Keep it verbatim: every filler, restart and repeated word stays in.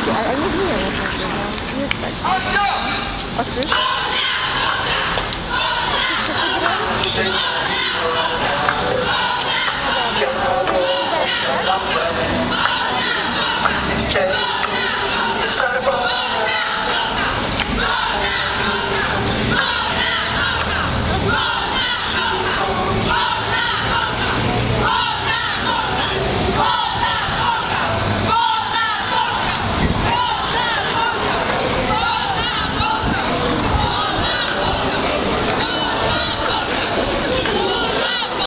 ale nie wiem, jak się nazywa. Jest tak. O ty? Wszystko to gra?